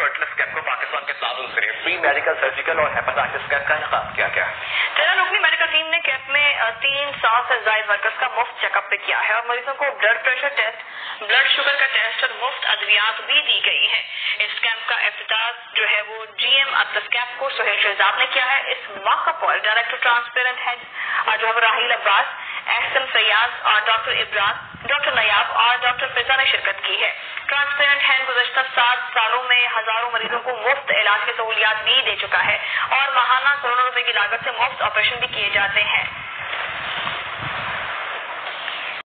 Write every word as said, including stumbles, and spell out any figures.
फर्टिलिस camp को पाकिस्तान के प्लाजों से फ्री मेडिकल, सर्जिकल और हेपेटाइटिस कैंप का इंतजाम किया गया है। तेरह रुकनी मेडिकल टीम ने कैंप में तीन सौ से ज्यादा वर्कर्स का मुफ्त चेकअप भी किया है और मरीजों को blood pressure test, blood sugar का टेस्ट और मुफ्त अद्वियात भी दी गई है। इस कैंप का इफ्तिताह जो है वो जीएम अतलस कैंप को सुहेल शहजाद ने किया है। इस मौका पर डायरेक्टर ट्रांसपेरेंट हेड और जो है राहील अब्बास, एहसन फैयाज और डॉक्टर इब्राज, डॉक्टर नयाब और डॉक्टर फिजा ने शिरकत की है। ट्रांसपेरेंट हेड गुज़श्ता सात सालों में हजारों मरीजों को मुफ्त इलाज की सहूलियात भी दे चुका है और माहाना करोड़ों रुपए की लागत से मुफ्त ऑपरेशन भी किए जाते हैं।